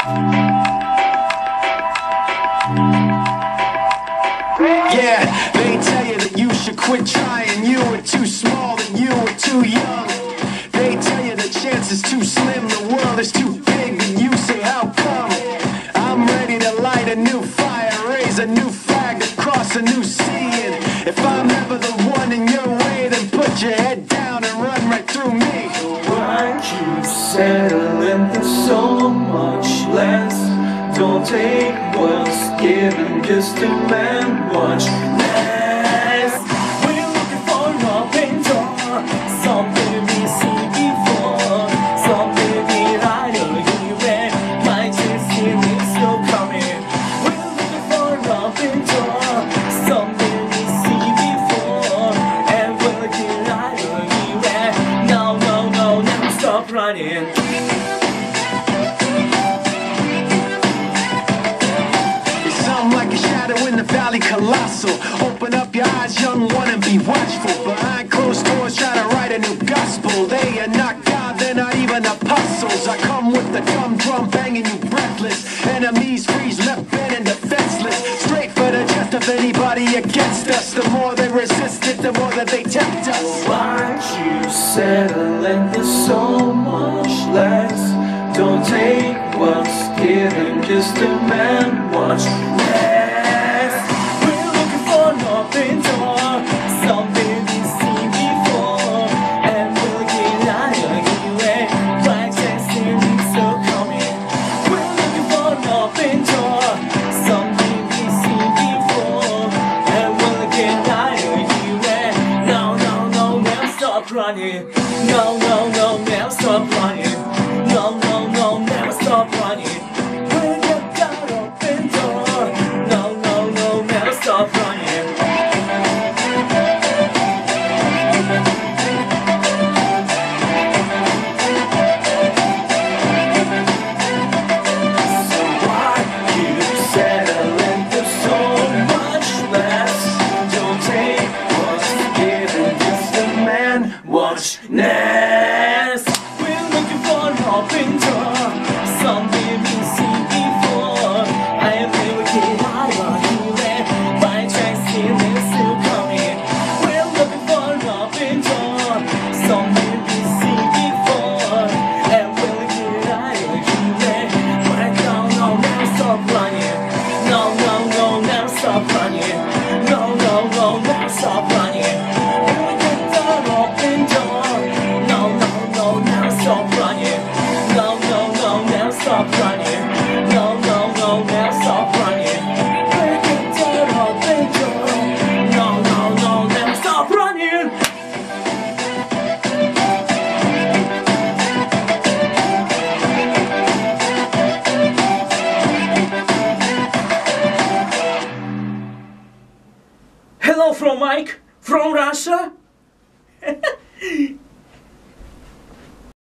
Yeah, they tell you that you should quit trying. You were too small, that you were too young. They tell you the chance is too slim, the world is too big, and you say how come? I'm ready to light a new fire, raise a new flag across a new sea. And if I'm ever the one in your way, then put your head down and run right through me. Why'd you settle into so much less? Don't take what's given, just demand much less. We're looking for an open door, something we see before, something that I don't hear, might just hear it still coming. We're looking for an open door, something we see before, and we're looking I don't hear it. No, no, no, never stop running. Like a shadow in the valley, colossal. Open up your eyes, young one, and be watchful. Behind closed doors, try to write a new gospel. They are not God, they're not even apostles. I come with the dumb drum banging you breathless. Enemies freeze, left bent and defenseless. Straight for the chest of anybody against us. The more they resist it, the more that they tempt us. Why'd you settle into so much less? Don't take what's given, just demand what's less. We're looking for an open door, something we've seen before, and we're looking at a healing, right chance and it's still coming. We're looking for an open door, something we've seen before, and we're looking at a healing. No, no, no, never stop running. No, no, no, never stop running. No, no, no, never stop running. When you got open door. No, no, no, never stop running. So why you settle into so much less? Don't take what's given, just demand what's next. We're looking for an open door, something we've seen before. I am looking out of here, my tracks in this still coming. We're looking for an open door, something we've seen before, and we're looking out of here. But no, no, never stop running. No, no, no, never stop running. No, no, no, never stop running. We're looking for an open door. No, no, no, never stop running. No, no, no, never stop running. No, no, no, never stop running. We're looking for an open door. No, no, no, never stop running. Hello from Mike from Russia.